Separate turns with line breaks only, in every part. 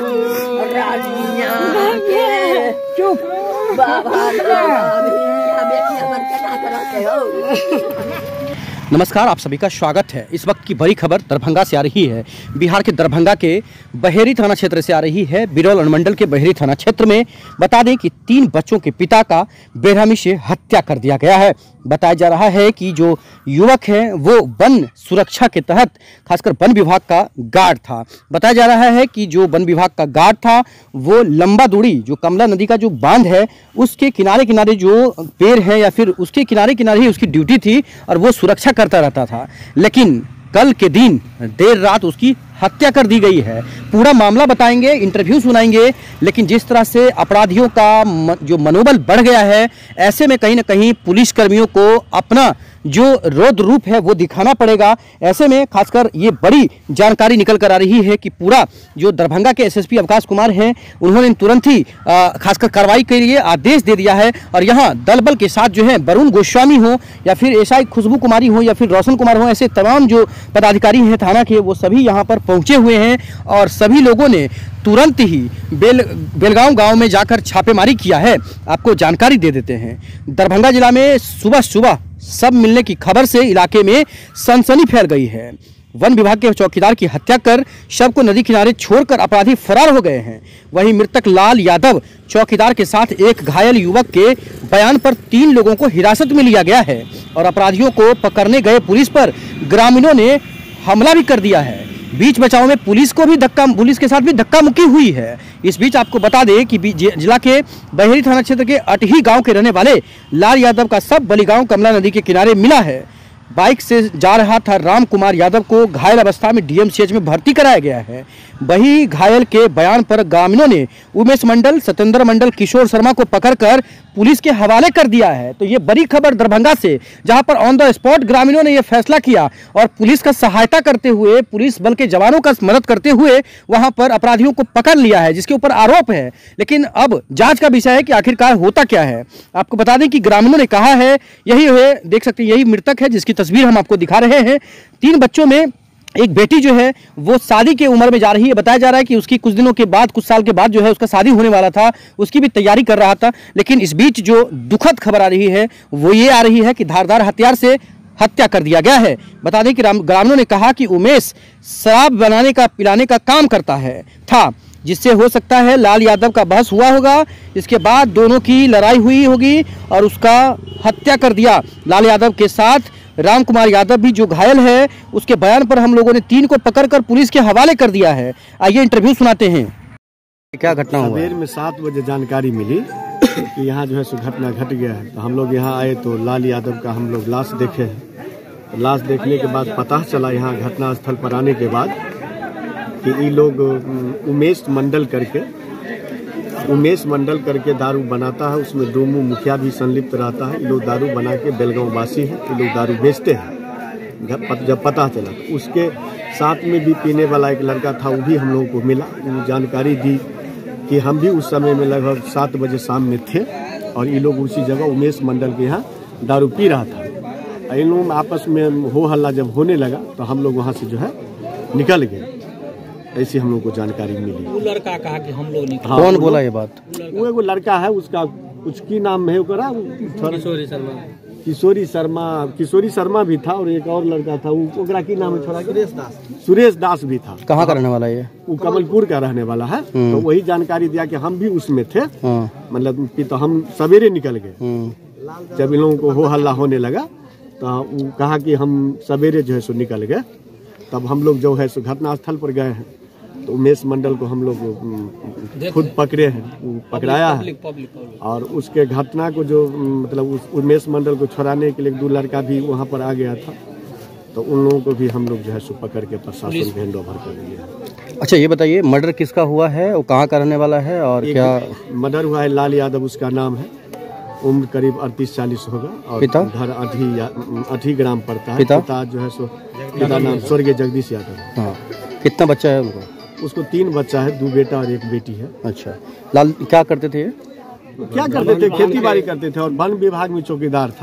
चुप
नमस्कार, आप सभी का स्वागत है। इस वक्त की बड़ी खबर दरभंगा से आ रही है। बिहार के दरभंगा के बहेरी थाना क्षेत्र से आ रही है। बिरौल अनुमंडल के बहेरी थाना क्षेत्र में बता दें कि 3 बच्चों के पिता का बेरहमी से हत्या कर दिया गया है। बताया जा रहा है कि जो युवक है वो वन सुरक्षा के तहत खासकर वन विभाग का गार्ड था। बताया जा रहा है कि जो वन विभाग का गार्ड था वो लंबा दूरी जो कमला नदी का जो बांध है उसके किनारे किनारे जो पेड़ है या फिर उसके किनारे किनारे ही उसकी ड्यूटी थी और वो सुरक्षा करता रहता था। लेकिन कल के दिन देर रात उसकी हत्या कर दी गई है। पूरा मामला बताएंगे, इंटरव्यू सुनाएंगे, लेकिन जिस तरह से अपराधियों का जो मनोबल बढ़ गया है, ऐसे में कहीं ना कहीं पुलिस कर्मियों को अपना जो रौद्र रूप है वो दिखाना पड़ेगा। ऐसे में खासकर ये बड़ी जानकारी निकल कर आ रही है कि पूरा जो दरभंगा के एसएसपी अवकाश कुमार हैं उन्होंने तुरंत ही खासकर कार्रवाई के लिए आदेश दे दिया है। और यहाँ दल बल के साथ जो है वरुण गोस्वामी हो या फिर एसआई खुशबू कुमारी हो या फिर रोशन कुमार हो, ऐसे तमाम जो पदाधिकारी हैं थाना के वो सभी यहाँ पर पहुँचे हुए हैं और सभी लोगों ने तुरंत ही बेलगांव गांव में जाकर छापेमारी किया है। आपको जानकारी दे देते हैं, दरभंगा जिला में सुबह सुबह सब मिलने की खबर से इलाके में सनसनी फैल गई है। वन विभाग के चौकीदार की हत्या कर शव को नदी किनारे छोड़कर अपराधी फरार हो गए हैं। वहीं मृतक लाल यादव चौकीदार के साथ एक घायल युवक के बयान पर 3 लोगों को हिरासत में लिया गया है और अपराधियों को पकड़ने गए पुलिस पर ग्रामीणों ने हमला भी कर दिया है। बीच बचाव में पुलिस के साथ भी धक्का मुक्की हुई है। इस बीच आपको बता दें कि जिला के बहेरी थाना क्षेत्र के अटही गांव के रहने वाले लाल यादव का शव बलिगांव कमला नदी के किनारे मिला है। बाइक से जा रहा था राम कुमार यादव को घायल अवस्था में डीएमसीएच में भर्ती कराया गया है। वही घायल के बयान पर ग्रामीणों ने उमेश मंडल, सत्येंद्र मंडल, किशोर शर्मा को पकड़कर पुलिस के हवाले कर दिया है। तो ये बड़ी खबर दरभंगा से, जहां पर ऑन द स्पॉट ग्रामीणों ने यह फैसला किया और पुलिस का सहायता करते हुए, पुलिस बल के जवानों का मदद करते हुए वहां पर अपराधियों को पकड़ लिया है, जिसके ऊपर आरोप है। लेकिन अब जांच का विषय है कि आखिरकार होता क्या है। आपको बता दें कि ग्रामीणों ने कहा है, यही है, देख सकते हैं, यही मृतक है जिसकी तस्वीर हम आपको दिखा रहे हैं। 3 बच्चों में एक बेटी जो है वो शादी के उम्र में जा रही है। बताया जा रहा है कि उसकी कुछ दिनों के बाद, कुछ साल के बाद जो है उसका शादी होने वाला था, उसकी भी तैयारी कर रहा था। लेकिन इस बीच जो दुखद खबर आ रही है वो ये आ रही है कि धारदार हथियार से हत्या कर दिया गया है। बता दें कि ग्रामीणों ने कहा कि उमेश शराब बनाने का, पिलाने का काम करता था, जिससे हो सकता है लाल यादव का बहस हुआ होगा। इसके बाद दोनों की लड़ाई हुई होगी और उसका हत्या कर दिया। लाल यादव के साथ राम कुमार यादव भी जो घायल है, उसके बयान पर हम लोगों ने 3 को पकड़कर पुलिस के हवाले कर दिया है। आइए इंटरव्यू सुनाते हैं। क्या घटना हुआ?
सवेर में 7 बजे जानकारी मिली कि यहाँ जो है सो घटना घट गया है। तो हम लोग यहाँ आए तो लाल यादव का हम लोग लाश देखे हैं। लाश देखने के बाद पता चला यहाँ घटना स्थल पर आने के बाद कि ये लोग उमेश मंडल करके दारू बनाता है। उसमें डोमू मुखिया भी संलिप्त रहता है। लोग दारू बना के बेलगांव वासी हैं, ये लोग दारू बेचते हैं। जब पता चला तो उसके साथ में भी पीने वाला एक लड़का था, वो भी हम लोगों को मिला। वो जानकारी दी कि हम भी उस समय में लगभग 7 बजे शाम में थे और ये लोग उसी जगह उमेश मंडल के यहाँ दारू पी रहा था। इन लोगों में आपस में हो हल्ला जब होने लगा तो हम लोग वहाँ से जो है निकल गए। ऐसी हम लोग को जानकारी मिली।
वो लड़का कहा कि हम लोग निकल।
कौन बोला ये बात?
वो एगो लड़का है, उसका कुछ की नाम है, किशोरी शर्मा भी था और एक और लड़का था, वो की नाम है, छोड़ा सुरेश दास भी था।
कहाँ का रहने वाला है ये?
वो कमलपुर का रहने वाला है। तो वही जानकारी दिया कि हम भी उसमें थे। मतलब तो हम सवेरे निकल गए। जब इन लोगों को हो हल्ला होने लगा तो वो कहा कि हम सवेरे जो है सो निकल गए। तब हम लोग जो है सो घटना स्थल पर गए हैं तो उमेश मंडल को हम लोग खुद पकड़े हैं, पकड़ाया है। और उसके घटना को जो मतलब उस उमेश मंडल को छुड़ाने के लिए 2 लड़का भी वहाँ पर आ गया था। तो उन लोगों को भी हम लोग जो है सो पकड़ के प्रशासन हैंड ओवर कर दिए।
अच्छा, ये बताइए मर्डर किसका हुआ है, वो कहाँ का रहने वाला है और क्या?
मर्डर हुआ है लाल यादव, उसका नाम है। उम्र करीब 38-40 होगा और
पिता?
घर अधी ग्राम पड़ता है। पिता जो है सो, पिता नाम स्वर्गीय जगदीश यादव।
हाँ, कितना बच्चा है उनको?
उसको 3 बच्चा है, 2 बेटा और 1 बेटी है।
अच्छा, लाल क्या करते थे?
क्या करते थे? खेती बाड़ी करते थे और वन विभाग में चौकीदार था।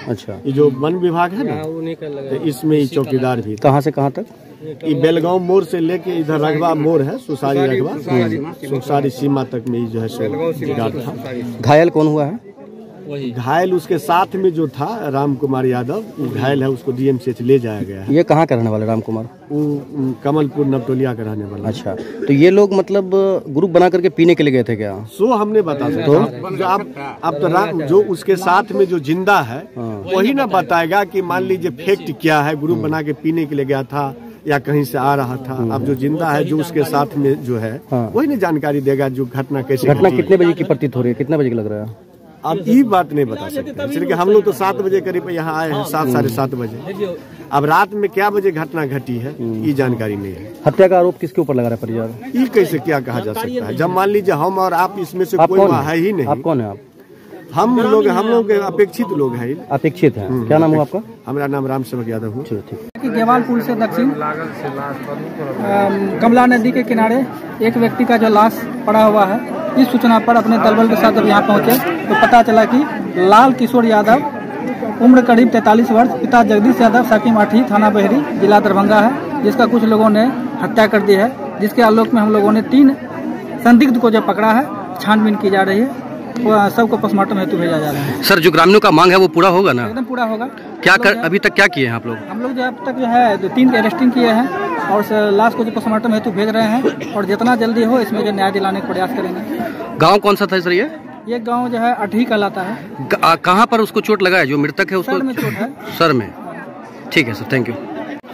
अच्छा,
ये जो वन विभाग है ना, तो इसमें ही चौकीदार भी।
कहाँ से कहाँ तक?
ये बेलगांव मोड़ से लेके इधर रघवा मोड़ है, सुसारी रघवा, सुसारी सीमा तक में जो है सो गार्ड था।
घायल कौन हुआ है?
घायल उसके साथ में जो था राम कुमार यादव, वो घायल है, उसको डीएमसीएच ले जाया गया है।
ये कहाँ का रहने वाला राम कुमार?
वो कमलपुर नवटोलिया का रहने वाला।
अच्छा, तो ये लोग मतलब ग्रुप बना करके पीने के लिए गए थे क्या?
सो हमने बता सकते तो अब तो राम जो उसके साथ में जो जिंदा है वही ना बताएगा कि मान लीजिए फैक्ट क्या है, ग्रुप बना के पीने के लिए गया था या कहीं से आ रहा था। अब जो जिंदा है, जो उसके साथ में जो है वही ना जानकारी देगा जो घटना कैसे।
घटना कितने बजे की प्रतीत हो रही है, कितने बजे की लग रहा है?
अब ये बात नहीं बता सकते, इसलिए हम लोग तो 7 बजे करीब यहाँ आए हैं, 7 साढ़े 7 बजे। अब रात में क्या बजे घटना घटी है ये जानकारी नहीं है।
हत्या का आरोप किसके ऊपर लगा रहा है परिवार?
ये कैसे क्या कहा जा सकता है, जब मान लीजिए हम और आप इसमें से कोई है ही नहीं।
आप कौन है? आप?
हम लोग अपेक्षित लोग हैं।
अपेक्षित है। क्या नाम हुआ आपका?
हमारा नाम राम सेवक यादव हूँ।
ठीक।
गेवाल पुल से दक्षिण कमला नदी के किनारे एक व्यक्ति का जो लाश पड़ा हुआ है, इस सूचना पर अपने दलबल के साथ जब यहाँ पहुंचे तो पता चला कि लाल किशोर यादव, उम्र करीब 43 वर्ष, पिता जगदीश यादव, साकी माठी, थाना बहेरी, जिला दरभंगा है, जिसका कुछ लोगों ने हत्या कर दी है। जिसके आलोक में हम लोगों ने 3 संदिग्ध को जो पकड़ा है, छानबीन की जा रही है, सबको पोस्टमार्टम हेतु भेजा जा रहा है।
सर, जो ग्रामीणों का मांग है वो पूरा होगा ना?
एकदम पूरा होगा।
क्या कर अभी तक क्या किए हैं आप लोग?
हम लोग जो अब तक जो है 3 अरेस्टिंग किए हैं और लाश को जो पोस्टमार्टम हेतु भेज रहे हैं, और जितना जल्दी हो इसमें जो न्याय दिलाने का प्रयास करेंगे।
गांव कौन सा था सर?
ये गांव जो है अठी कहलाता है।
कहाँ पर उसको चोट लगा है जो मृतक है उसको?
सर में चोट है।
सर में। ठीक है सर, थैंक यू।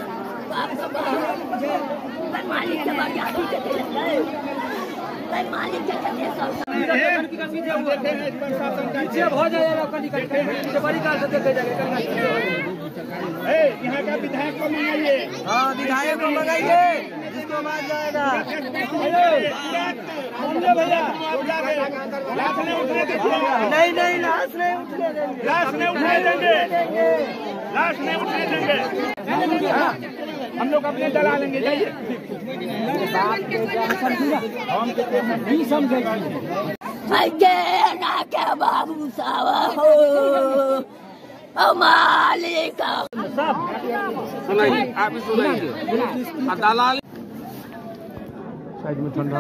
यहाँ का विधायक को मंगाइए। हाँ, विधायक को मंगाइए, जिसको मार जाएगा। भैया नहीं नहीं, लाश नहीं उठने देंगे, लाश नहीं उठने देंगे, लाश नहीं उठने देंगे। हम लोग अपने डला लेंगे। जाइए,
बाबू साहब हो मालिक
सुनाइए, आप ही सुनाइए। दलाल
साइड में ठंडा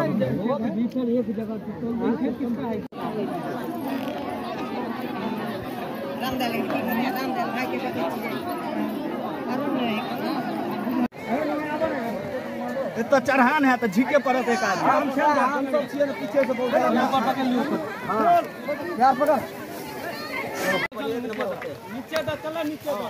तो चढ़ान है तो झीके पड़त एक आदमी। हम सब छिए पीछे से बोल रहे हैं, पकड़ लियो। हां यार पकड़, नीचे दा, चला नीचे दा।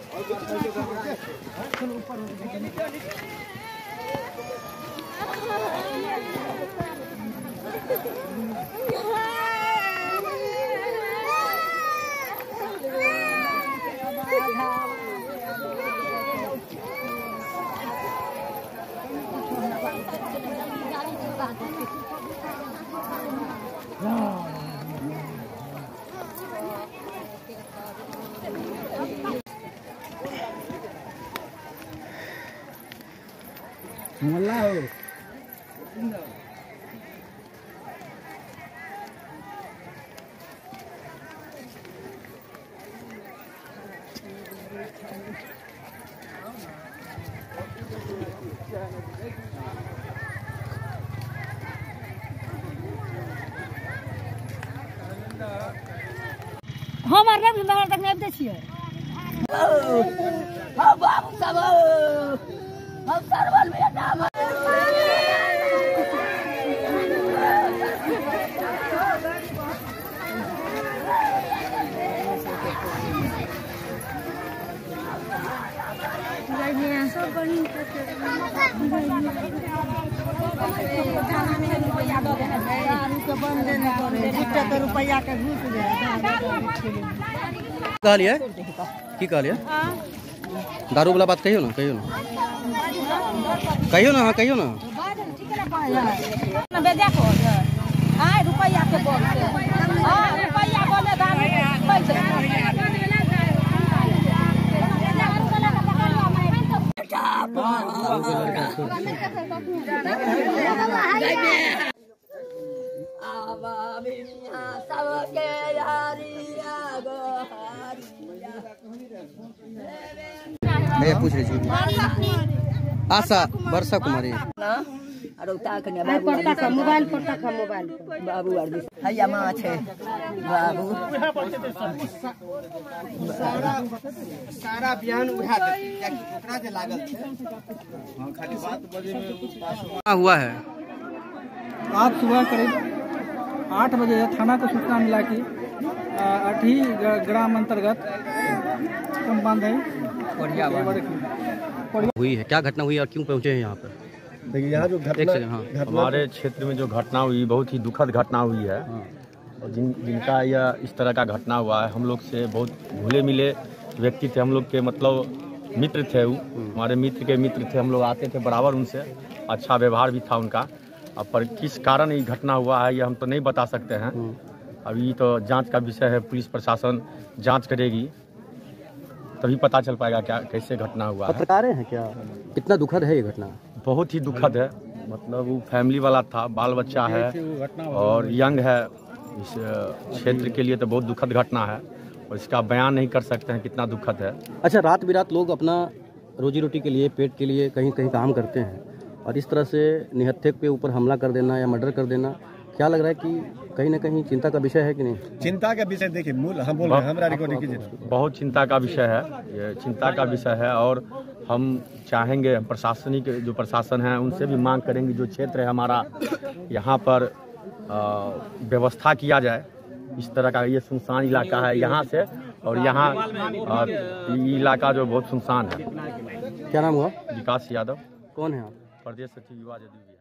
हम आर नहीं बाहर तक नहीं छिए। हां बाबू साहब, हम सरवल में नाम रुपया के घूस
कहलिए की कहलिए? दारू वाला बात कहियो ना, कहियो ना, कहियो ना, हाँ कहियो ना।
आवा बिना सबके यारी आगो हारी
भैया पूछ लीजिए। आशा वर्षा कुमारी।
मोबाइल बाबू हैया माँ छे बाबू
सारा बयान उठा देती ओकरा जे लागल छे खाली बात बजे में
हुआ है।
आज सुबह करीब 8 बजे थाना को सूचना मिला कि अठी ग्राम अंतर्गत संबंध है
हुई है। क्या घटना हुई और क्यों पहुंचे हैं यहाँ पर?
देखिए यहाँ जो घटना
हमारे क्षेत्र में जो घटना हुई बहुत ही दुखद घटना हुई है। और जिनका यह इस तरह का घटना हुआ है, हम लोग से बहुत घुले मिले व्यक्ति थे। हम लोग के मतलब मित्र थे, वो हमारे मित्र के मित्र थे। हम लोग आते थे बराबर, उनसे अच्छा व्यवहार भी था उनका। अब पर किस कारण ये घटना हुआ है ये हम तो नहीं बता सकते हैं। अभी तो जांच का विषय है, पुलिस प्रशासन जांच करेगी तभी पता चल पाएगा क्या कैसे घटना हुआ है।
पत्रकार हैं क्या? कितना दुखद है ये घटना?
बहुत ही दुखद है। मतलब वो फैमिली वाला था, बाल बच्चा है और यंग है। इस क्षेत्र के लिए तो बहुत दुखद घटना है और इसका बयान नहीं कर सकते हैं कितना दुखद है।
अच्छा, रात बिरात लोग अपना रोजी रोटी के लिए, पेट के लिए कहीं कहीं काम करते हैं और इस तरह से निहत्थे के ऊपर हमला कर देना या मर्डर कर देना, क्या लग रहा है कि कहीं ना कहीं चिंता का विषय है कि नहीं?
चिंता का विषय देखिए, मूल हम बोल रहे हैं, हमारा रिकॉर्डिंग कीजिए।
बहुत चिंता का विषय है, ये चिंता का विषय है। और हम चाहेंगे प्रशासनिक जो प्रशासन है उनसे भी मांग करेंगे, जो क्षेत्र है हमारा यहाँ पर व्यवस्था किया जाए। इस तरह का ये सुनसान इलाका है यहाँ से, और यहाँ इलाका जो बहुत सुनसान है।
क्या नाम हुआ?
विकास यादव।
कौन है आप?
प्रदेश सचिव युवा जदयू।